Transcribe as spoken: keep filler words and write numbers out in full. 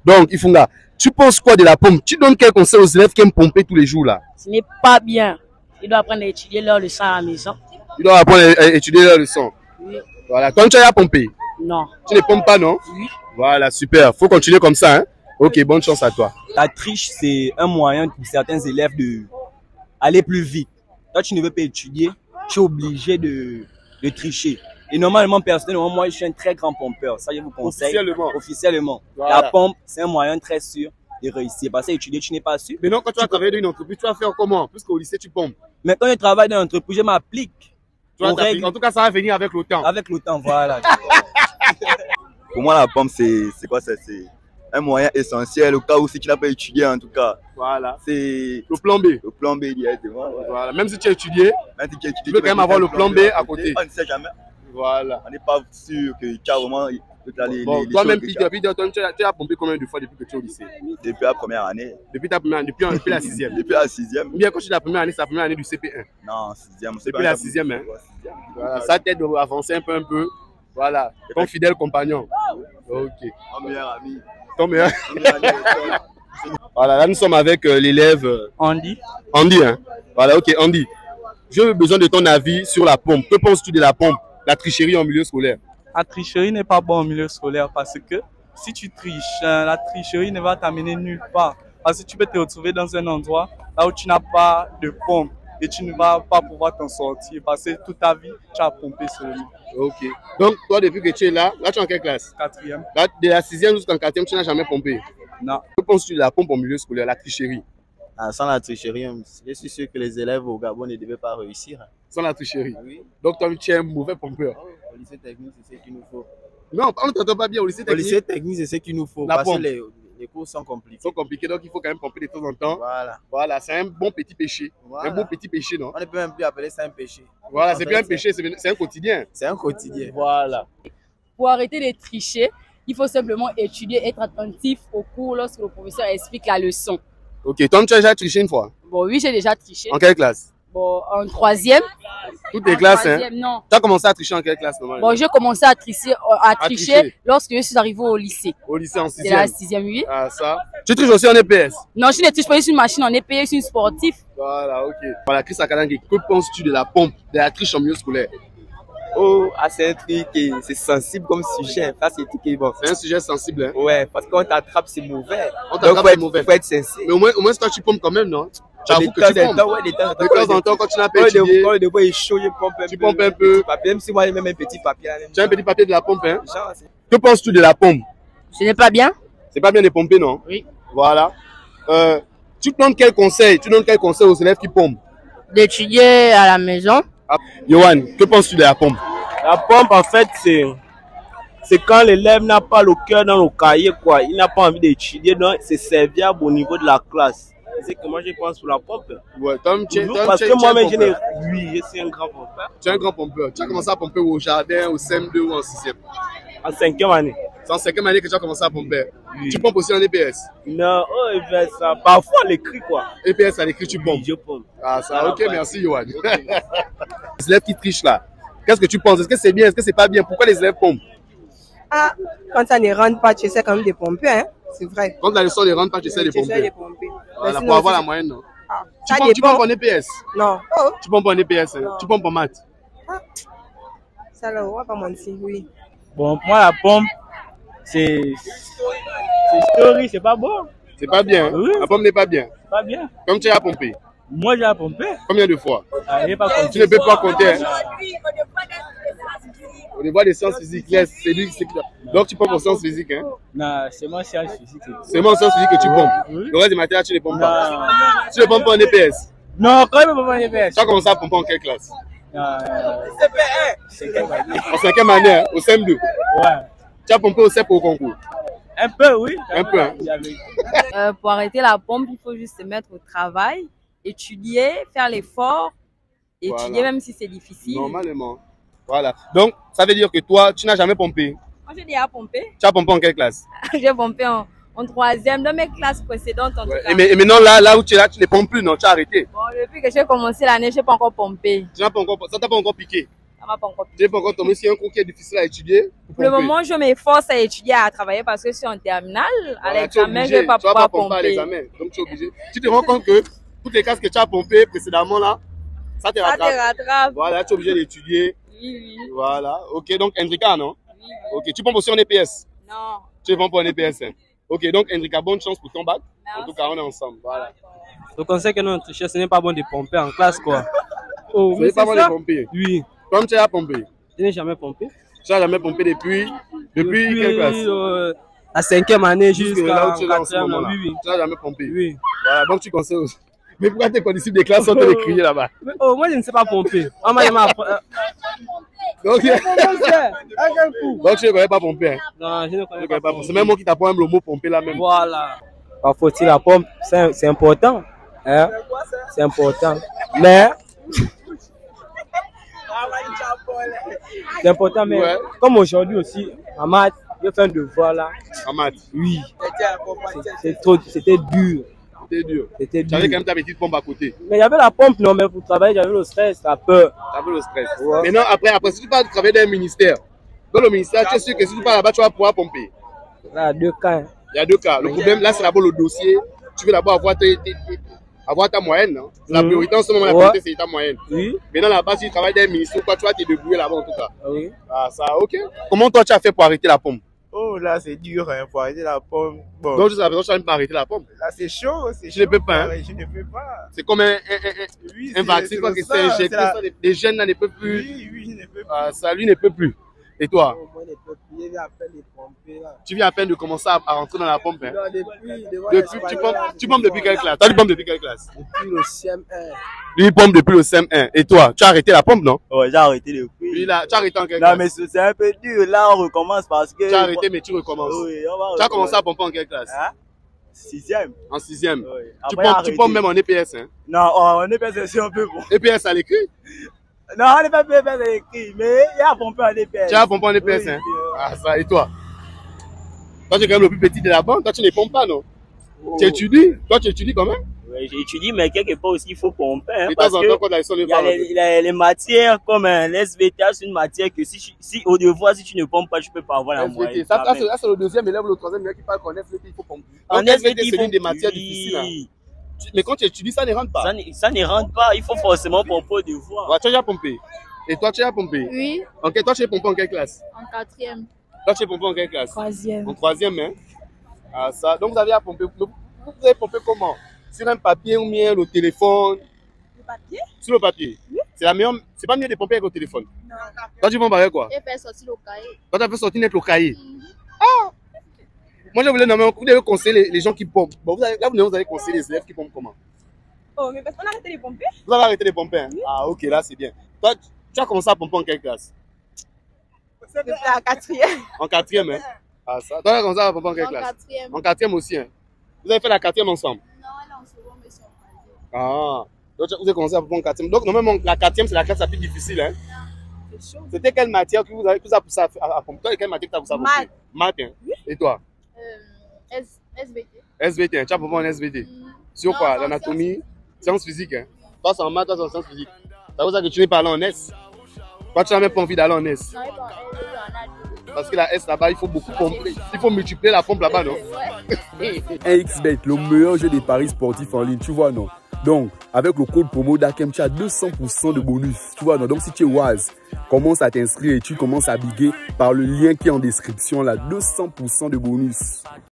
Donc, Ifunga, tu penses quoi de la pompe? Tu donnes quel conseil aux élèves qui aiment pomper tous les jours là? Ce n'est pas bien. Ils doivent apprendre à étudier leur leçon à la maison. Ils doivent apprendre à étudier leur leçon. Oui. Voilà. Toi, tu as pompé? Non. Tu ne pompes pas, non? Oui. Voilà, super. Faut continuer comme ça, hein? Ok, bonne chance à toi. La triche, c'est un moyen pour certains élèves de aller plus vite. Toi, tu ne veux pas étudier, tu es obligé de, de tricher. Et normalement, personnellement, moi, je suis un très grand pompeur. Ça, je vous conseille. Officiellement. Officiellement. Voilà. La pompe, c'est un moyen très sûr de réussir. Parce que étudier, tu n'es pas sûr. Mais non, quand tu vas travailler dans une entreprise, tu vas faire comment? Puisqu'au lycée, tu pompes. Mais quand je travaille dans une entreprise, je m'applique. En tout cas, ça va venir avec le temps. Avec le temps, voilà. Pour moi, la pompe, c'est quoi ça? C'est un moyen essentiel au cas où si tu n'as pas étudié, en tout cas. Voilà. C'est le plan B. Le plan B, directement. Voilà. Voilà. Même si tu as étudié, même si tu, as étudié, tu peux quand même avoir le plan B à côté. On ne sait jamais. Voilà. On n'est pas sûr que tu as vraiment. Bon, toi-même, Peter, Peter, tu as, tu as pompé combien de fois depuis que tu es au lycée? Depuis la première année. Depuis ta première année, depuis, depuis la sixième. Depuis la sixième. Ou bien quand tu es la première année, c'est la première année du C P un. Non, sixième. Depuis la sixième, hein. Voilà, ça t'aide à avancer un peu, un peu. Voilà, ton fidèle compagnon. Ok. Ton meilleur ami. Ton meilleur ami. Voilà, là nous sommes avec euh, l'élève euh, Andy. Andy, hein. Voilà, ok, Andy. J'ai besoin de ton avis sur la pompe. Que penses-tu de la pompe, la tricherie en milieu scolaire? La tricherie n'est pas bonne en milieu scolaire parce que si tu triches, la tricherie ne va t'amener nulle part. Parce que tu peux te retrouver dans un endroit là où tu n'as pas de pompe et tu ne vas pas pouvoir t'en sortir parce que toute ta vie, tu as pompé seulement. Ok. Donc, toi, depuis que tu es là, là, tu es en quelle classe? Quatrième. Là, de la sixième jusqu'en quatrième, tu n'as jamais pompé? Non. Que penses-tu de la pompe en milieu scolaire, la tricherie? Ah, sans la tricherie, je suis sûr que les élèves au Gabon ne devaient pas réussir. Sans la tricherie? Oui. Donc, toi, tu es un mauvais pompeur? Au lycée technique, c'est ce qu'il nous faut. Non, on ne t'entend pas bien au lycée technique. Au lycée technique, c'est ce qu'il nous faut. La parce pompe. que les, les cours sont compliqués. Sont compliqués, donc il faut quand même pomper de temps en temps. Voilà. Voilà, c'est un bon petit péché. Voilà. Un bon petit péché, non? On ne peut même plus appeler ça un péché. Voilà, c'est plus un péché, c'est un quotidien. C'est un quotidien. Voilà. Pour arrêter de tricher, il faut simplement étudier, être attentif au cours lorsque le professeur explique la leçon. Ok, Tom, tu as déjà triché une fois? Bon, oui, j'ai déjà triché. En quelle classe? Bon, en troisième. Toutes les en classes, hein? Non. Tu as commencé à tricher en quelle classe normalement? Bon, j'ai commencé à tricher, à, à tricher, tricher lorsque je suis arrivé au lycée. Au lycée en sixième? C'est la sixième, oui. Ah, ça. Tu triches aussi en E P S? Non, je ne triche pas, je suis une machine en E P S, je suis une sportive. Voilà, ok. Voilà, Chris Akadangi, que penses-tu de la pompe, de la triche en milieu scolaire? Oh, ah, c'est un truc, c'est sensible comme sujet. Ça, c'est bon. C'est un sujet sensible, hein? Ouais, parce qu'on t'attrape, c'est mauvais. On t'attrape, c'est mauvais. Il faut être sincère. Mais au moins, au moins, toi, tu pompes quand même, non? Tu avoues que tu pompes. Ouais, de temps en temps. De temps en temps, quand tu n'as pas étudié. Quand le bois est chaud, je pompe un peu. Tu pompes un peu. Même si moi, j'ai même un petit papier. Tu as un petit papier de la pompe, hein? Que penses-tu de la pompe? Ce n'est pas bien. C'est pas bien de pomper, non? Oui. Voilà. Euh, tu donnes quel conseil? Tu donnes quel conseil aux élèves qui pompent? D'étudier à la maison. Ah. Johan, que penses-tu de la pompe? La pompe, en fait, c'est c'est quand l'élève n'a pas le cœur dans le cahier, quoi. Il n'a pas envie d'étudier, donc c'est serviable au niveau de la classe. C'est que moi, je pense pour la pompe. Ouais, Tom, tu, Tom, parce tu, que tu moi-même, je n'ai... Oui, je suis un grand pompeur. Tu es un grand pompeur. Tu as commencé à pomper au jardin, au C M deux ou en sixième? En cinquième année. C'est en cinquième année que tu as commencé à pomper. Oui. Tu pompes aussi en E P S? Non, oh, E P S, ça. Parfois à l'écrit, quoi. E P S à l'écrit, tu pompes? Oui, je pompe. Ah, ça, ah, ok, pas merci, Johan. Okay. Les élèves qui trichent là, qu'est-ce que tu penses? Est-ce que c'est bien? Est-ce que c'est pas bien? Pourquoi les élèves pompent? Ah, quand ça ne rentre pas, tu essaies quand même de pomper, hein? C'est vrai. Quand la leçon ne rentre pas, tu essaies de pomper. de pomper. Voilà, pour avoir la moyenne, non? Ah, tu, pompes, tu pompes en E P S? Non. Oh. Tu pompes en E P S, hein? Tu pompes en maths? Ah. Ça, là, on va pas mentir, oui. Bon, pour moi, la pompe, c'est. C'est story, c'est pas bon. C'est pas bien, hein? Oui. La pompe n'est pas bien. C'est pas bien. Comme tu as pompé? Moi, j'ai pompé. Combien de fois? Ah, pas tu ne peux pas compter. Hein? Au niveau des sciences physiques, laisse, c'est lui, c'est... Donc tu pompes en sciences physiques, hein? Non, c'est moi en sciences physiques. C'est moi en sciences physiques que tu pompes. Oui. Le reste des matières, tu ne pompes pas. Non. Tu ne pompes pas en E P S? Non, quand même pas en E P S. Tu as commencé à pomper en quelle classe? Euh, C P un. Cinquième année. En cinquième année, hein? Au C M deux? Ouais. Tu as pompé au C E P au concours? Un peu, oui. Un peu, hein? euh, Pour arrêter la pompe, il faut juste se mettre au travail, étudier, faire l'effort, étudier voilà. Même si c'est difficile. Normalement. Voilà. Donc, ça veut dire que toi, tu n'as jamais pompé? Moi, j'ai déjà pompé. Tu as pompé en quelle classe? J'ai pompé en, en troisième, dans mes classes précédentes. En ouais. tout cas. Et, mais, et maintenant, là, là où tu es là, tu ne pompes plus, non? Tu as arrêté? Bon, depuis que j'ai commencé l'année, je n'ai pas encore pompé. Tu n'as pas encore, ça t'a pas encore piqué? Ça m'a pas encore plu. Tu n'es pas encore tombé sur un cours qui est difficile à étudier? Pour le moment, je m'efforce à étudier, à travailler parce que je suis en terminale. À Voilà, l'examen, je ne vais pas tu vas pouvoir pas pomper à pomper. l'examen. Donc tu es obligé. Tu te rends compte que toutes les classes que tu as pompées précédemment là, ça te Ça te rattrape. rattrape. Voilà, tu es obligé d'étudier. Oui, oui. Voilà. Ok, donc Hendrika, non? Oui, oui. Ok, tu pompes aussi en E P S? Non. Tu pompes en E P S. Hein? Ok, donc Hendrika, bonne chance pour ton bac. Merci. En tout cas, on est ensemble. Voilà. Je conseille que notre tricheur, ce n'est pas bon de pomper en classe, quoi. Oh, Ce mais n'est pas c'est bon ça? de pomper. Oui. Comme tu as pompé? Je n'ai jamais pompé. Tu n'as jamais pompé depuis, depuis, depuis quelle classe? euh, la cinquième année Jusque jusqu'à là où tu es là en ce quatrième. moment-là. Oui, oui. Tu n'as jamais pompé? Oui. Voilà, donc tu conseilles aussi. Mais pourquoi tes condisciples de classe sont en train de crier là-bas? Mais, oh, moi, je ne sais pas pomper. On m'a jamais appris. Donc, donc tu ne connais pas pomper. Hein? Non, je ne Tu ne connais connais pas pas. C'est même moi qui t'apprends même le mot pomper là même. Voilà. Pas faut-il la pompe, c'est important. Hein? C'est important. Mais. C'est important, mais Ouais. comme aujourd'hui aussi, en maths, je fais un devoir là. En maths. Oui. C'est trop, c'était dur. C'était dur. C'était Tu avais dur. quand même ta petite pompe à côté. Mais il y avait la pompe, non, mais pour travailler, j'avais le stress, la peur. Tu avais le stress. Ouais. Maintenant, après, après, si tu pars travailler dans un ministère, dans le ministère, tu es sûr que si tu pars là-bas, tu vas pouvoir pomper. Là, deux cas. hein. Il y a deux cas. Le problème, là, c'est d'abord le dossier. Tu veux d'abord avoir, tes- tes- tes- avoir ta moyenne. Non? La Mhm. priorité en ce moment, la Ouais. priorité, c'est ta moyenne. Oui. Maintenant, là-bas, si tu travailles dans un ministère, quoi, tu vas te débrouiller là-bas en tout cas. Oui. Ah, ça, ok. Comment toi, tu as fait pour arrêter la pompe? Oh là, c'est dur hein, pour arrêter la pomme. Bon, Donc, jusqu'à présent, tu n'as même pas arrêté la pompe. là c'est chaud, c'est Je ne chaud. peux pas, hein. Je ne peux pas. C'est comme un, un, un, un- Oui, un c'est- vaccin, c'est quoi, le que sang, c'est injecté. c'est la- ça, Les, les jeunes là ne peuvent plus. Oui, oui, je ne peux Ah, pas. ça, lui ne peut plus. Et toi? Oh, moi, je ne peux plus. Je vais à peine les pomper là. Tu viens à peine de commencer à, à rentrer dans la pompe. Hein. Non, depuis, devant Depuis, tu l'Espagnol, pompes, là, tu pompes depuis quelle classe? Toi, tu pompes depuis quelle classe? Depuis le C M un. Lui, il pompe depuis le C M un. Et toi, tu as arrêté la pompe, non? Ouais, j'ai arrêté depuis. Lui, là, tu as arrêté en quelle Non, classe? mais c'est c'est un peu dur. Là, on recommence parce que. Tu as arrêté, mais tu recommences. Oui, on va Tu as commencé à pomper en quelle classe? Hein? Sixième. En sixième. Oui. Tu Après, pompes, arrêté. tu pompes même en E P S. Hein? Non, on est pas c'est un peu bon. E P S à l'écrit? Non, on n'est pas bien faire écrit, mais il y a pompé en D P S. Tu as pompé en E P S. Oui, Hein? oui. Ah, ça, et toi? Toi, tu es quand même le plus petit de la bande. Toi, tu ne pompes pas, non? Oh. Tu étudies? Toi, tu étudies quand même? Ouais, j'étudie, mais quelque part aussi, il faut pomper. Hein, Et de parce temps en que temps, quand la leçon ne il y a va les, les, les matières comme euh, l'S V T, c'est une matière que si, tu- si au devoir, si tu ne pompes pas, tu peux pas avoir la S V T. moyenne. Ça, quand ça, même. c'est là, c'est le deuxième élève ou le troisième élève qui parle qu'en S V T, il faut pomper. En Donc, S V T, S V T, c'est il faut- l'une des matières oui. difficiles. Hein. Tu- Mais quand tu étudies, ça ne rentre pas. Ça, ne- ça ne rentre pas, il faut forcément pomper au devoir. Ouais, tu as déjà pompé. Et toi, tu as pompé? Oui, Ok, toi, tu es pompé en quelle classe? en quatrième. Toi, tu es pompé en quelle classe? Troisième. En troisième, hein? Ah, ça. Donc, vous avez à pomper. Vous vous avez pompé comment? Sur un papier ou bien le téléphone? Le papier? Sur le papier. C'est la meilleure. C'est pas mieux de pomper avec le téléphone. Non. Toi, tu pompes avec quoi? J'ai fait sortir le cahier. Toi, tu as fait sortir net le cahier. Ah! Moi, je voulais nommer. Vous devez conseiller les, les gens qui pompent. Bon, vous allez, là, vous allez conseiller les élèves qui pompent comment? Oh, mais parce qu'on a arrêté de pomper? Vous avez arrêté de pomper, hein? Ah, ok, là, c'est bien. Toi, tu- tu as commencé à pomper en quelle classe? Depuis la quatrième. En quatrième, hein? Ah, ça. Toi, tu as commencé à pomper en quelle En classe? quatrième. En quatrième aussi, hein? Vous avez fait la quatrième ensemble? Non, elle est en second, mais c'est en quatrième. Ah, donc vous avez commencé à pomper en quatrième. Donc, normalement, la quatrième, c'est la classe la plus difficile, hein? C'est chaud. C'était quelle matière que vous avez, que vous avez poussé à, à, à pomper? Toi, quelle matière que tu as poussé à pomper? Maths. Maths, hein? Et toi? Euh, S- SVT. S V T, hein? Tu as pompé en S V T? Mm. Sur Non, quoi? en L'anatomie? Sciences physiques, hein? Toi, c'est en maths, toi, c'est en sciences physiques. C'est pour ça que tu n'es pas allé en S. Toi, tu n'as même pas envie d'aller en S. Non, elle est en- elle est en A deux. Parce que la S là-bas, il faut beaucoup pomper. Il faut multiplier la pompe là-bas, non? un x bet, le meilleur jeu des paris sportifs en ligne, tu vois, non? Donc, avec le code promo d'Akem, tu as deux cents pour cent de bonus, tu vois, non? Donc, si tu es Waz, commence à t'inscrire et tu commences à biguer par le lien qui est en description, là, deux cents pour cent de bonus.